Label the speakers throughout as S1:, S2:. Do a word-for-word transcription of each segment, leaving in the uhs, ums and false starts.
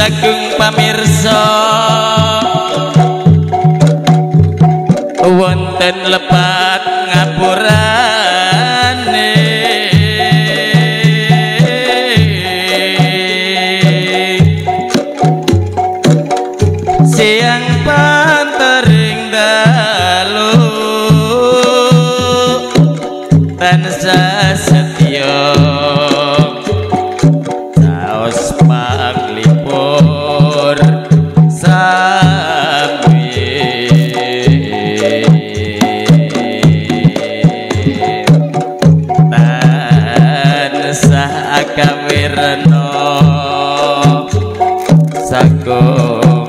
S1: sagung pamirsa wonten lepat ngapurane siang pantering dalu tansah setya saos panglipur sami tansah akawirna sagung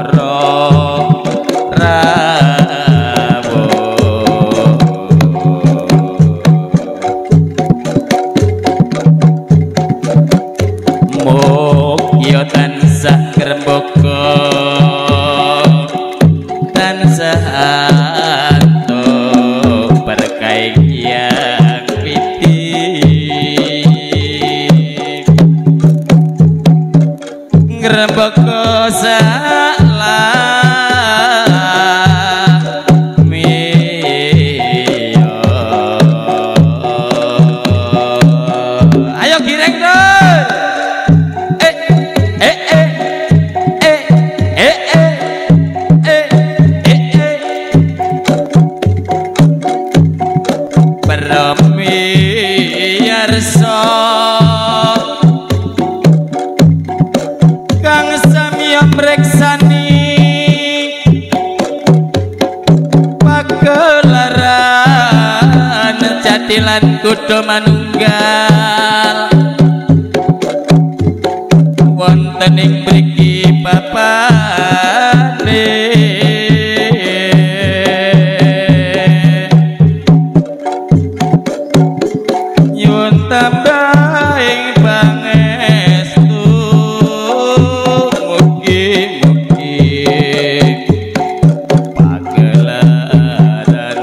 S1: tansah ngrembaka tansah antuk berkah yang piti ngrembaka salah miyo ayo gireng dong Yarsa kang samya mreksani pagelaran jatilan kudu manunggal wonten ing mriki papane tambahing pangestu mugi-mugi pagelaran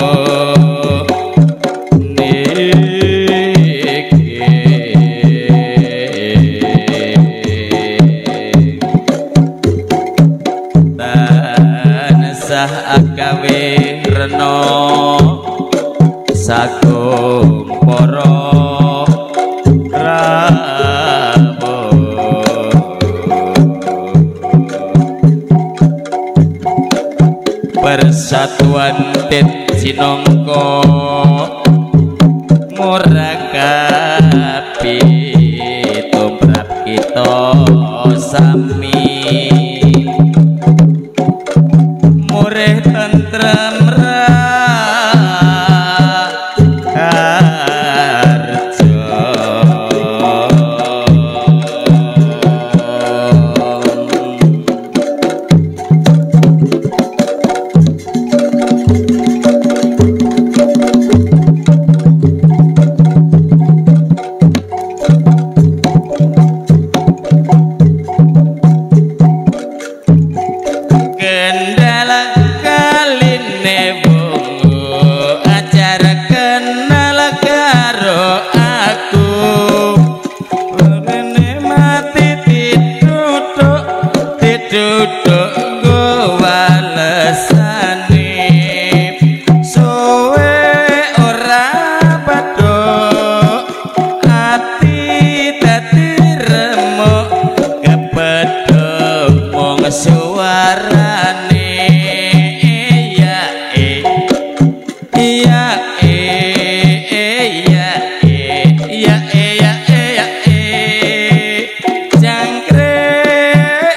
S1: puniki tansah agawe rena sagung para persatuan tit sinangka murakabi tumrap kita sami murih tentrem duduk gowalesane suwe ora padha ati dadi remuk kepedhok mung suarane iya eh iya eh iya eh iya eh iya eh jangkrik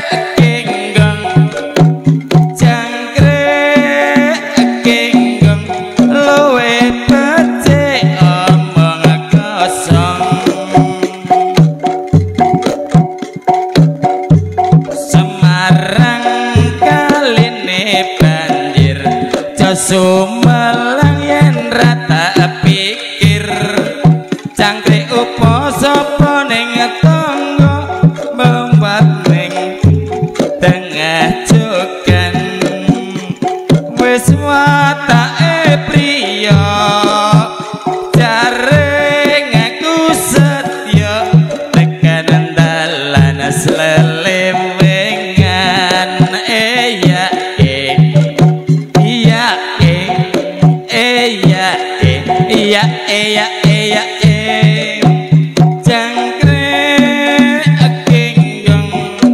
S1: sumelang yen rata pikir cangkrik upo sapa ning tangga membuat ning tengah jogan wis watake priya jaring aku setya tekan dalan slelem iya iya jangkrik genggong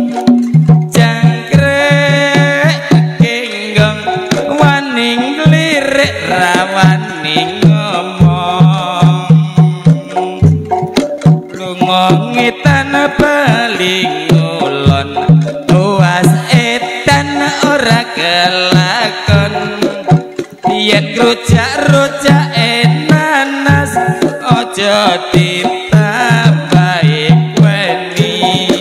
S1: jangkrik genggong waning lirik rawaning ngomong lunga ngetan paling ngulon tuas etan ora kelakon yen rujak-rujak enanas ojo ditambahi weni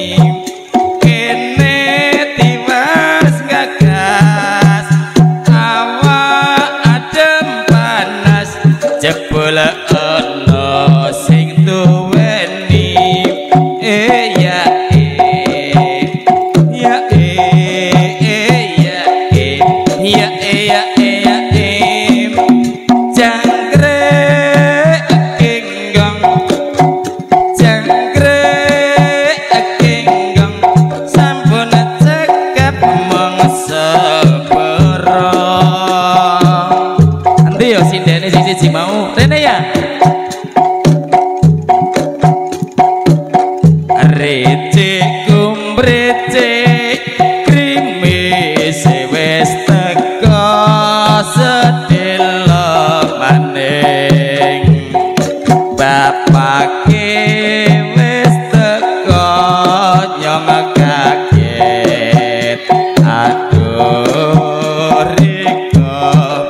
S1: kene tiwas gagas awak adem panas jebul ana sing duweni eh ya eh ya eh ya eh ya eh ya siji mau rene ya rece kumbrece krimis wis teko sedelo maning bapake wis teko nyong kaget aduh riko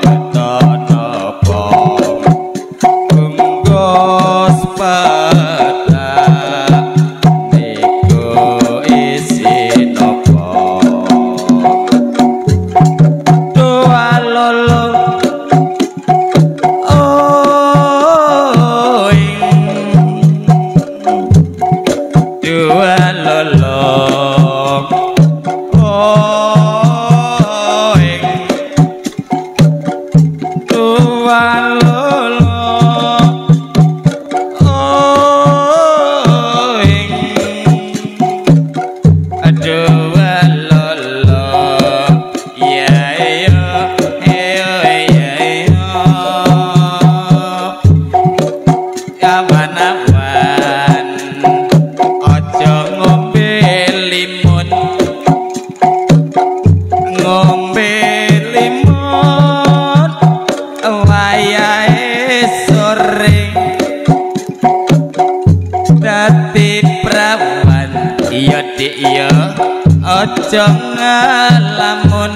S1: ojo ngalamun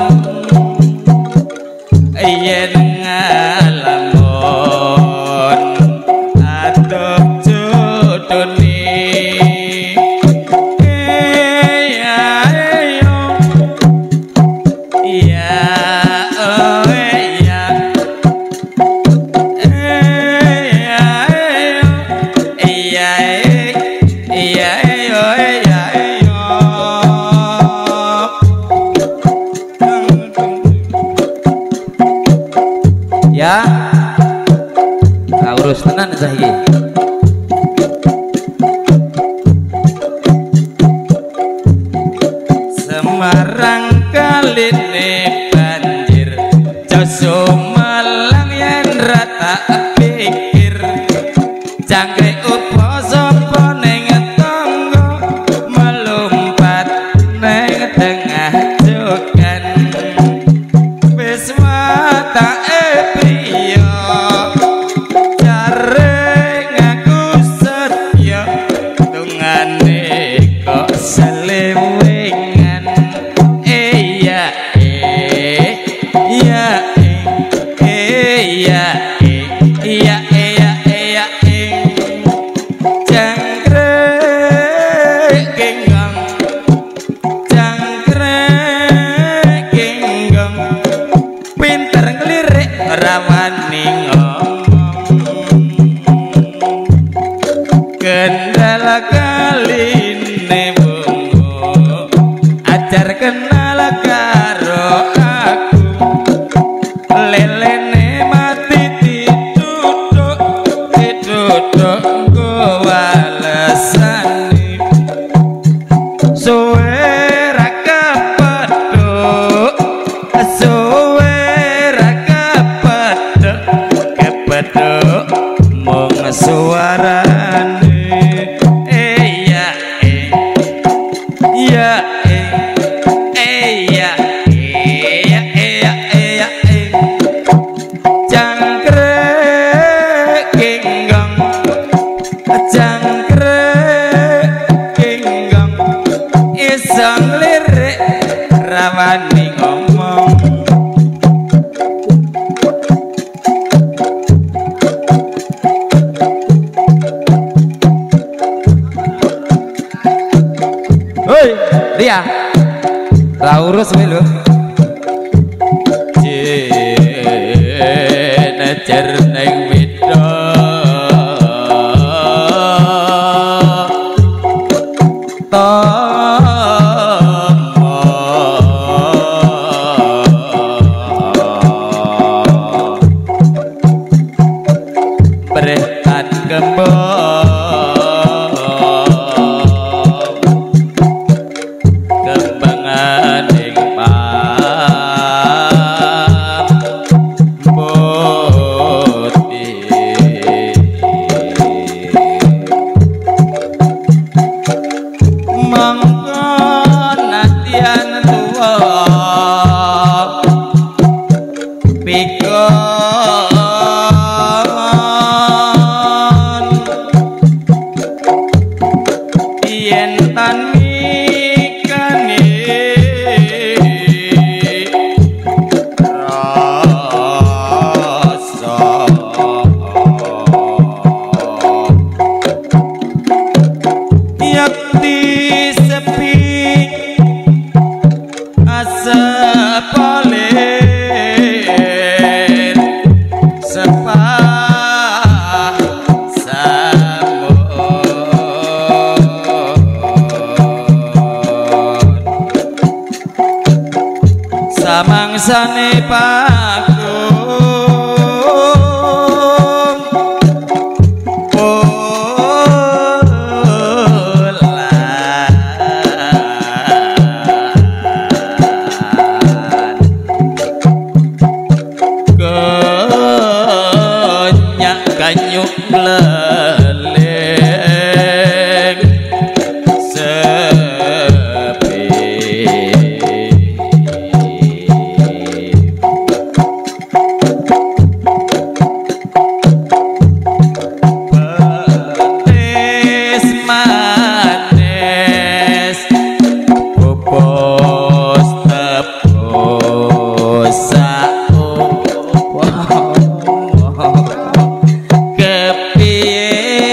S1: yen ngalamun aduh judune ya yo ya oh ya ya ya yo ya urus tenan saiki Semarang kaline banjir Joso Malang yen rata pikir jangkrik upo sapa ning tangga melumpat ning tengah jogan wis watake priya jare ngaku setya dungane kok selewengan eh ya eh ya eh ya eh ya eh ya eh ya eh suarane eh ya eh ya eh eh ya eh ya eh ya eh ya eh jangkrik genggong jangkrik genggong isong lirik rawani ngomong Ria, ra urus wae lho. Jenejer ning wida. Tama. Bretan kembang samangsane pakum bulan kenyak kanyuk leleng kepiye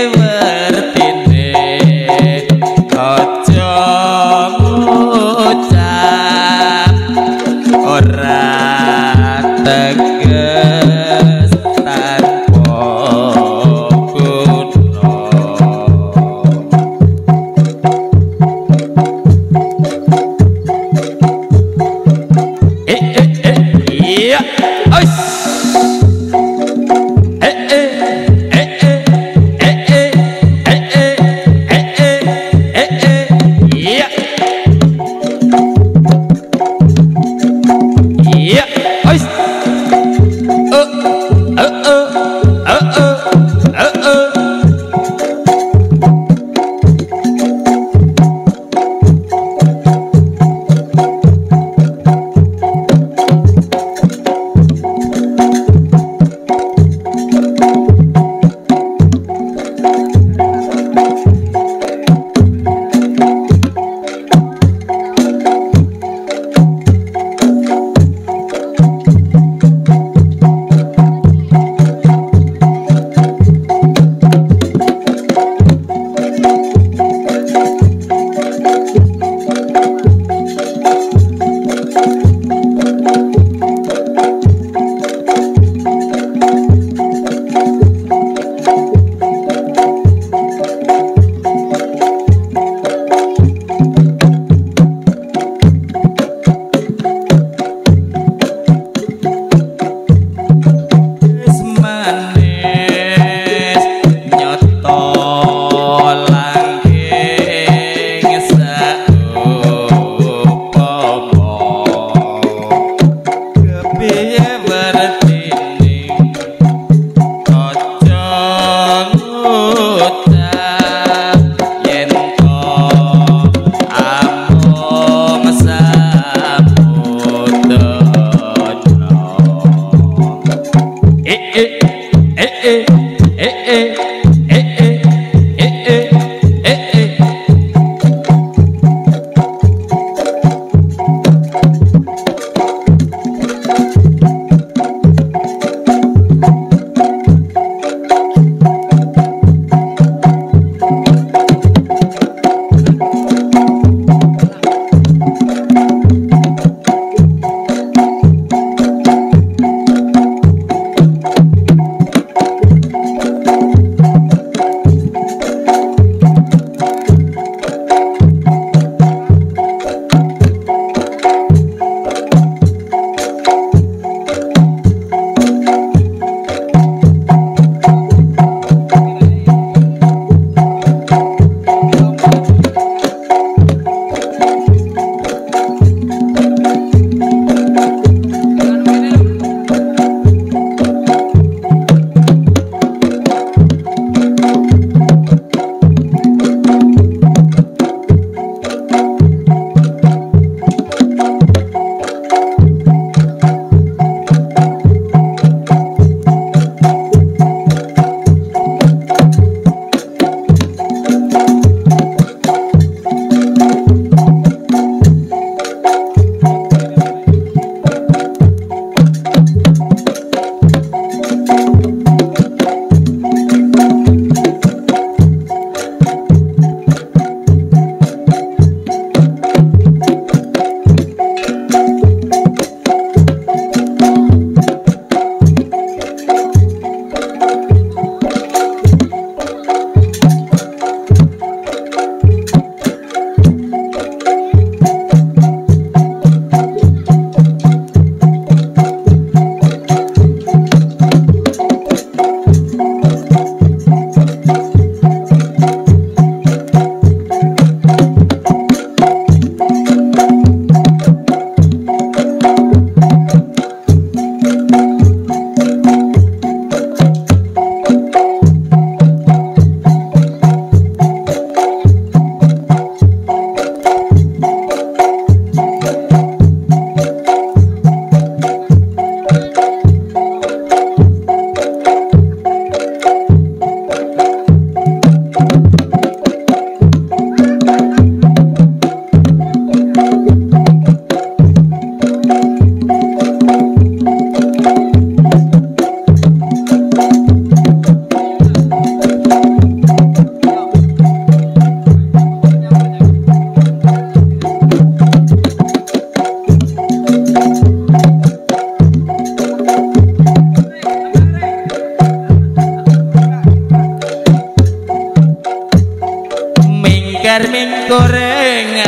S1: Kerming goreng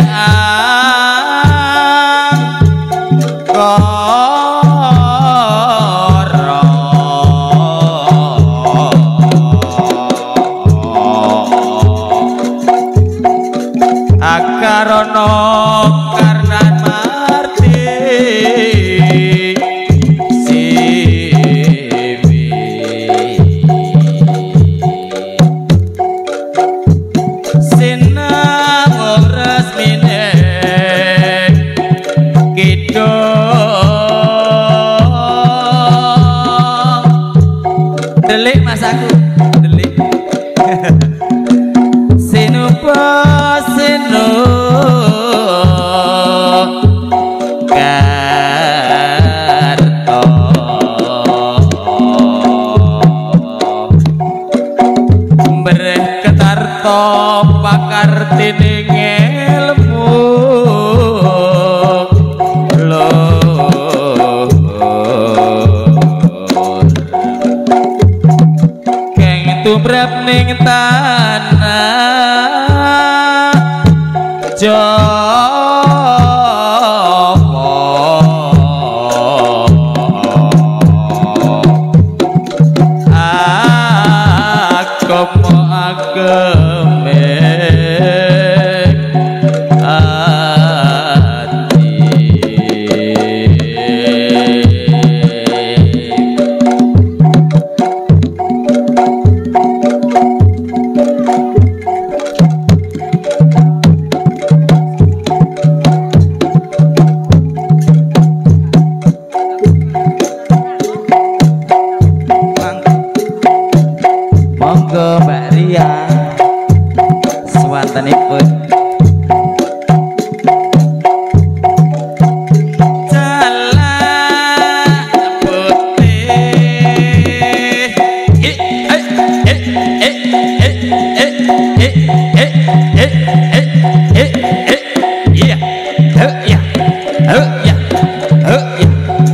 S1: akarono karena marti siwi sinang resmine gitu delik mas aku delik sinupa sinu karto bereh ketarto pakar tining ilmu lor keng tumrap ning tanah Jawa agama agame ati monggo Mbak Ria swantenipun jalan putih eh eh eh eh eh eh eh eh eh eh eh iya eh iya eh iya eh iya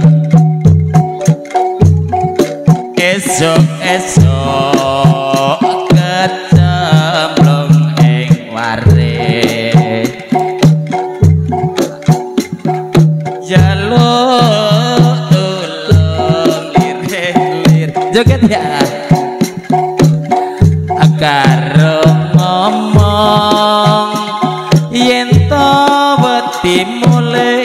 S1: esok esok kecemplung ing waris jaluk tulung lirik-lirik joget ya karo ngomong yen to wedi mulih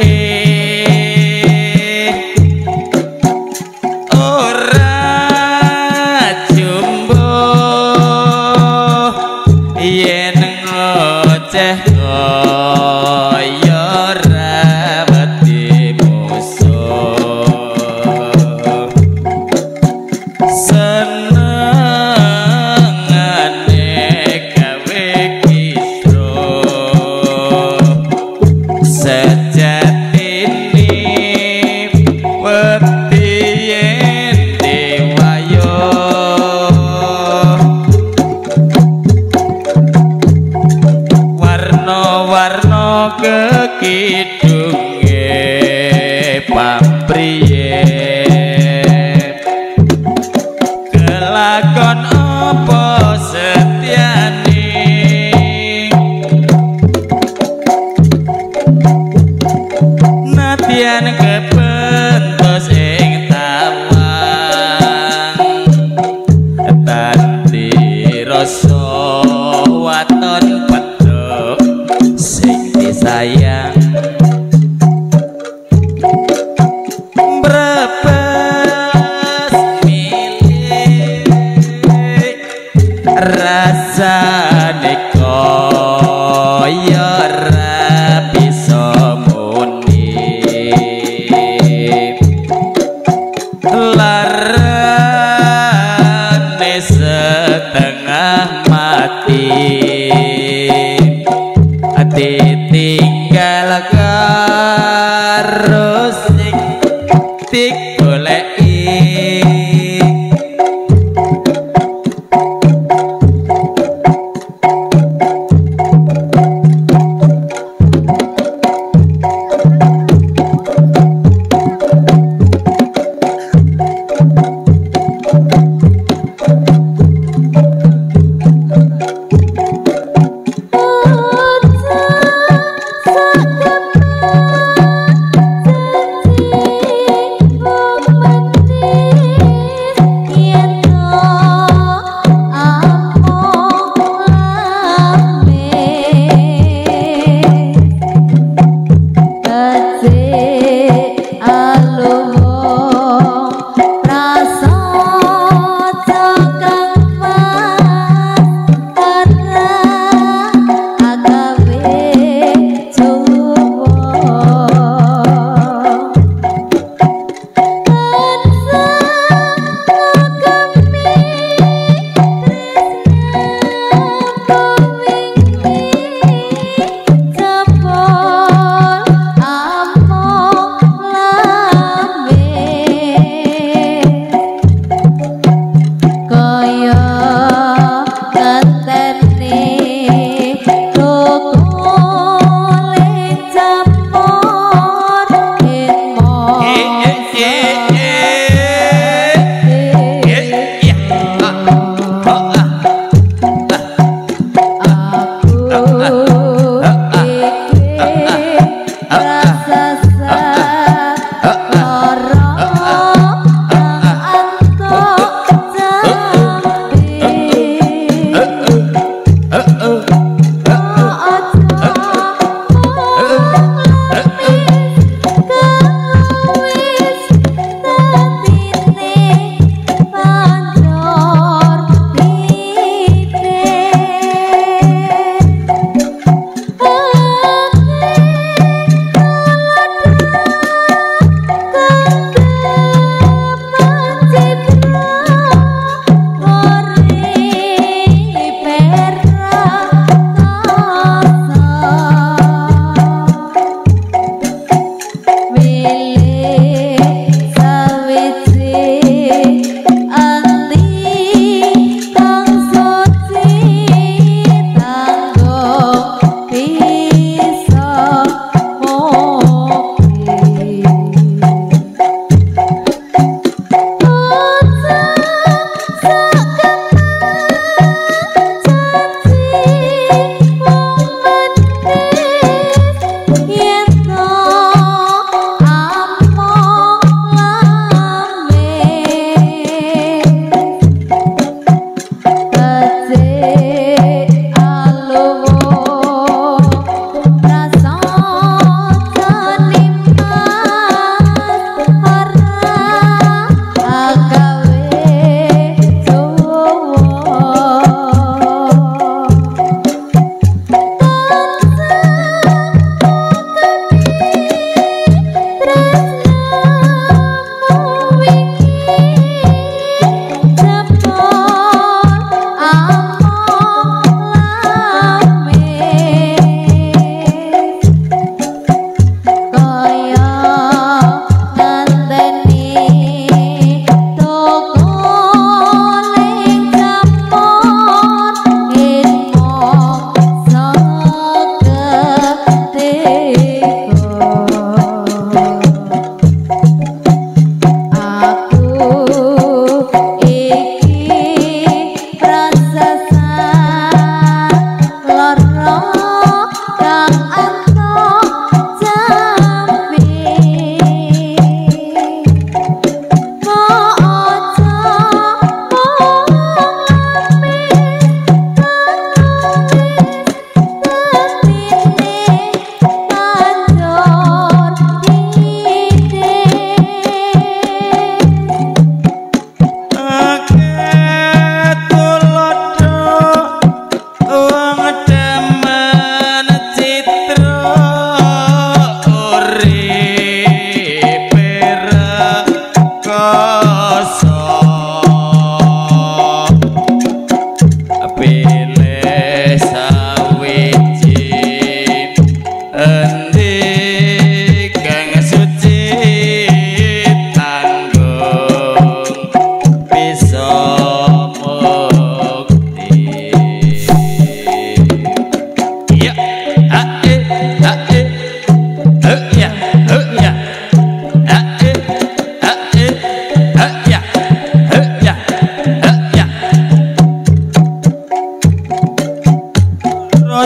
S1: yen ngoceh kaya rawati musuh senengane gawe kisruh sejatine wedi yen dewayo warna kekidunge papriye kelakon apa setiane nadyan kepentos ing tawang tanti rasa waton pedhok sing disayang brebes milih rasane kaya ra bisa muni larane setengah mati ditinggal karo sing digoleki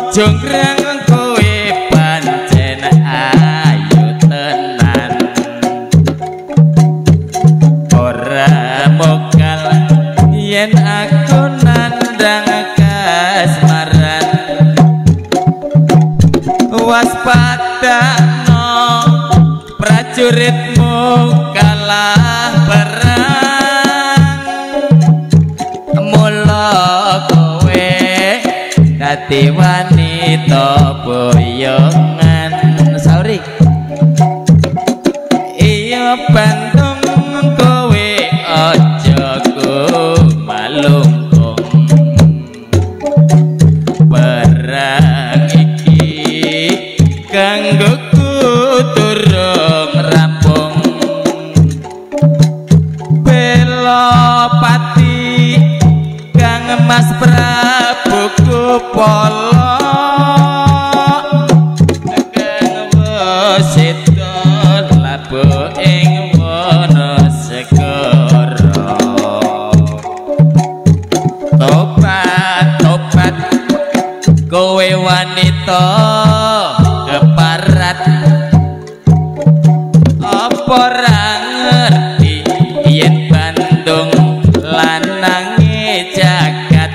S1: jonggrang kowe pancen ayu tenan ora mokal yen aku nandang kasmaran waspada no prajuritmu kalah perang mula kowe dadi wanita boyongan sauri iya Bandung kowe aja kumalungkung perang iki kanggo durung rampung bela pati kang Mas Prabu Kupala kang wasita labu ing Wonosegoro tobat tobat kowe wanita keparat apa ra ngerti yen Bandung lanange jagat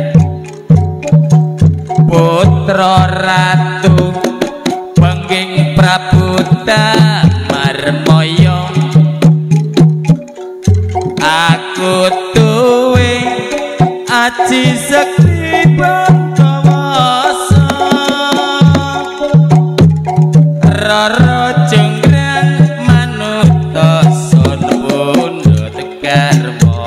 S1: putra ratu pengging Prabu Damarmaya aku tuwe aji sekti bangkawasa rara jonggrang manuta sun pundhut karma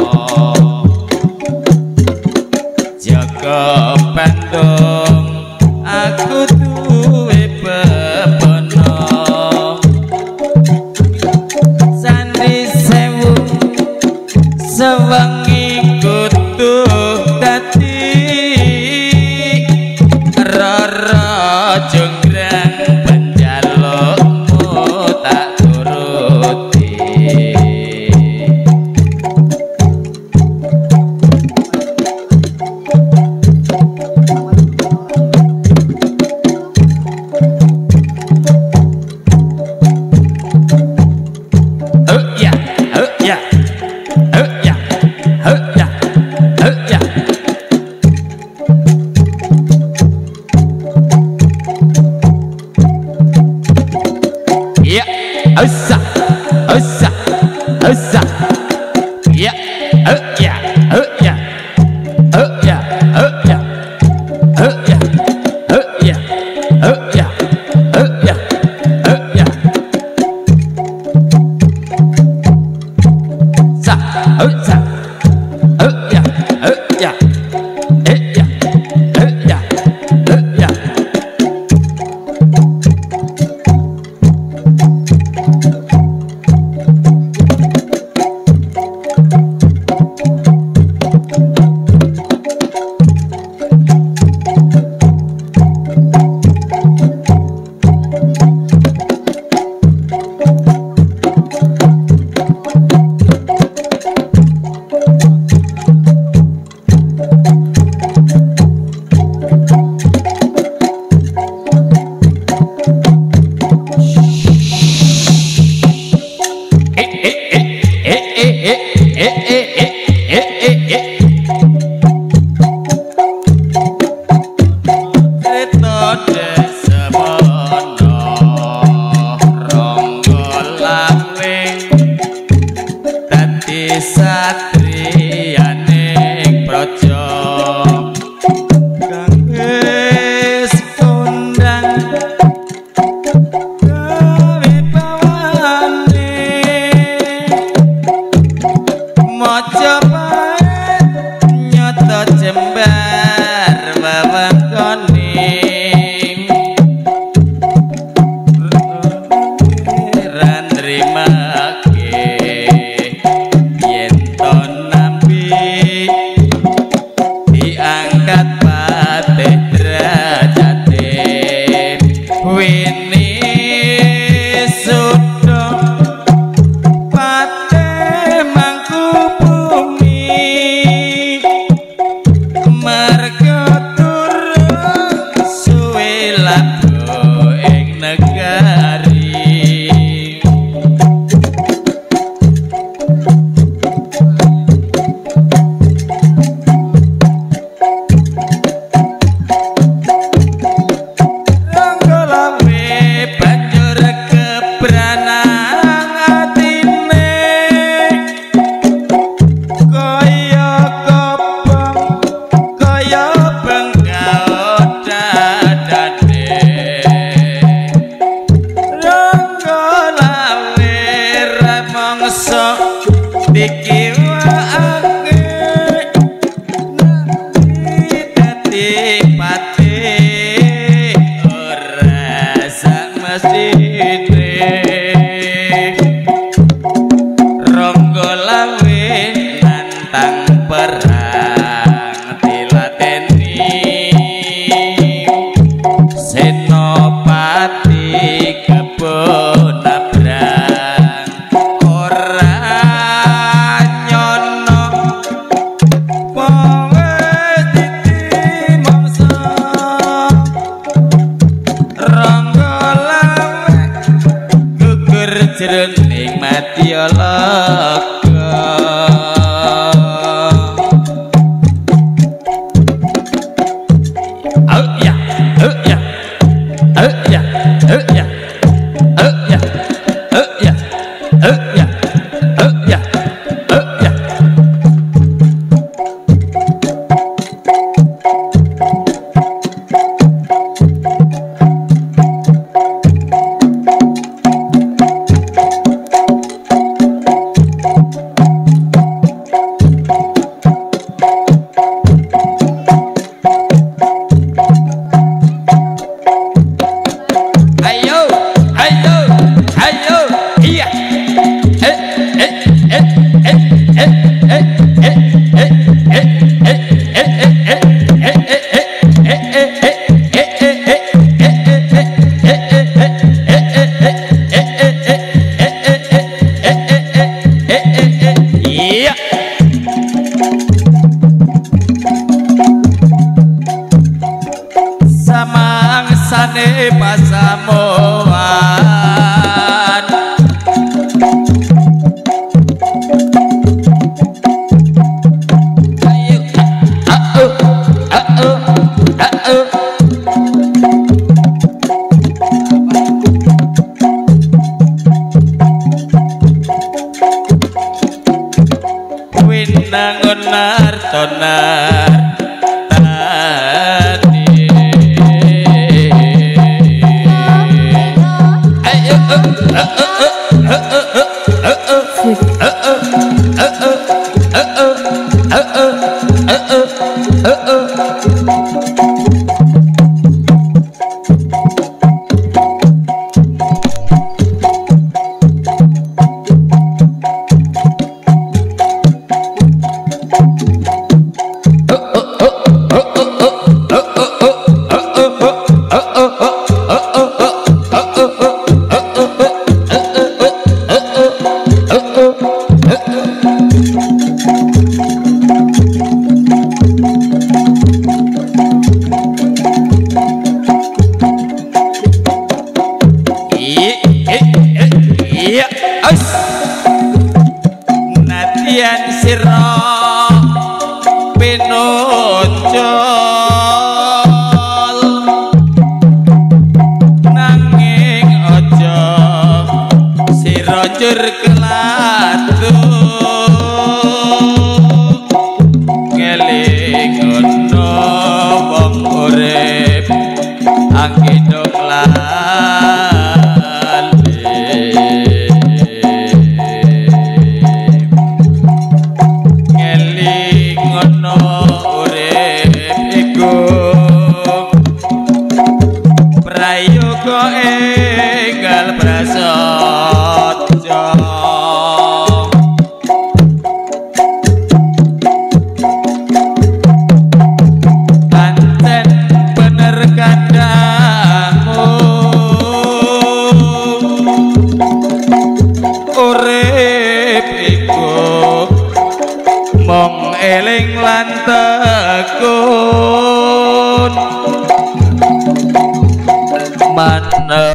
S1: jaga Bandung aku duwe bebono sandi sewu sewengi kudu dadi rara jonggrang penjalukmu tak turuti oh ya oh ya oh ya oh ya oh ya ya usa usa usa ya oh ya oh ya oh ya oh ya oh ya oh ya oh ya oh ya oh ya sa oh sa oh ya oh ya eh ya oh ya oh ya pati ora samestine ronggo lawe nantang perang dilateni senopati kebon nabrang ora nyono pawes ditimangsa ronggo lawe gugur jroning matyalaga oh ya oh ya oh ya oh ya oh ya oh ya oh ya oh ya oh ya ayo ayo ayo iya eh eh eh eh eh eh eh eh iya samangsane pasamuan ayo uh uh uh uh winangun nartonar iya us natian sira pinonjol nanging aja sira njur keladu ngeling ono wong urip anggendong prayoga enggal prasaja pancen bener kandhamu urip iku mong eling lan tekun mana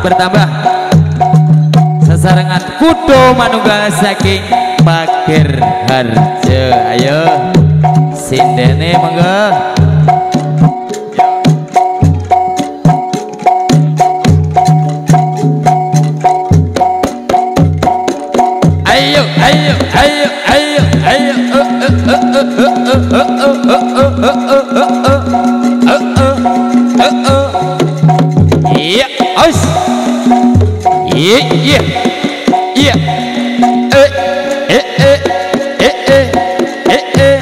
S1: bertambah sesarengan kudo manunggal saking Pager Harjo. Ayo sindene monggo. Ayo ayo ayo ayo ayo iya os iya iya iya eh eh eh eh eh eh eh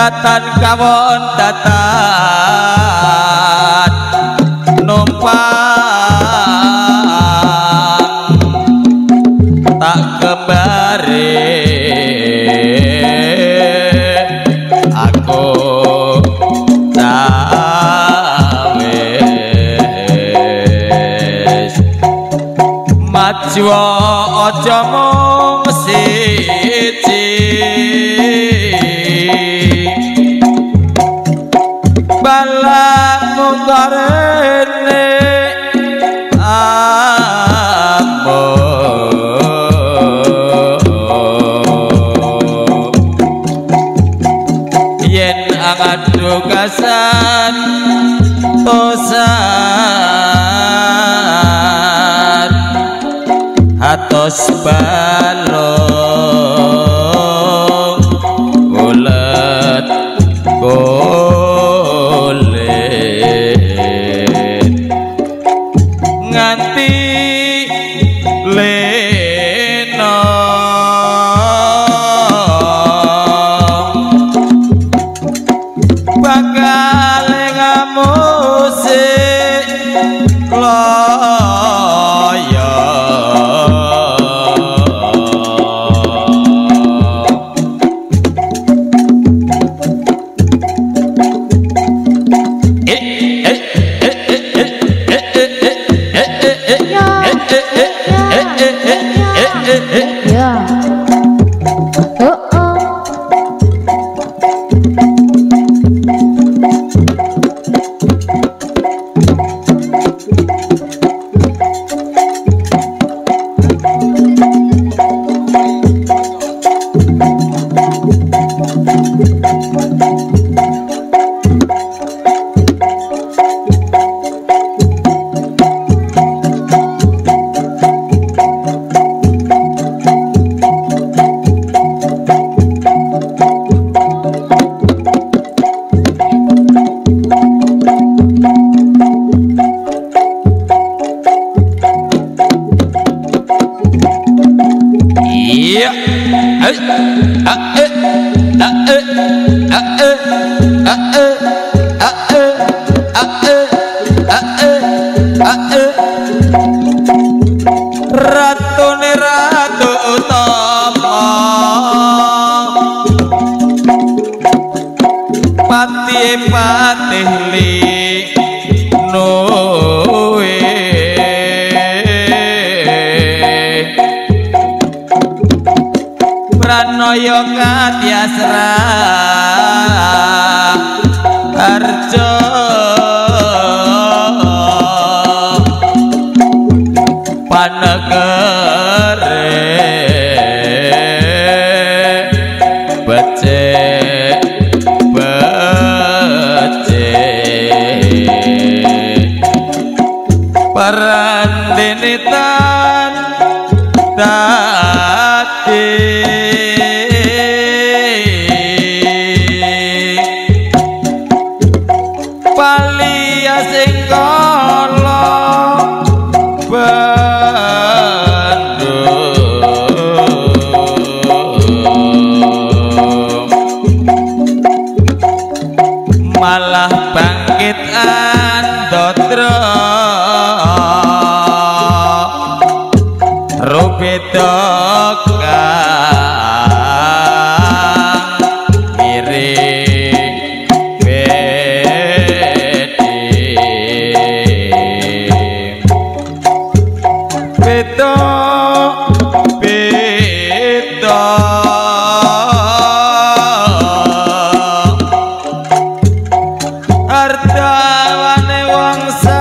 S1: datan kawon datan numpang tak kembari aku tawes maju aja mung siji balamu karene ambo yen angadu kasan tosan atos balong ulet kulit nganti leno bakal ngamusik loyo ratune ratu utama pati patih li nuwe pranaya katyasra arjo panegere becik becik parandenitan dadi palia sing kala malah bangkit andodra rubeda kang mirip bedi beda beda ardawane wangsa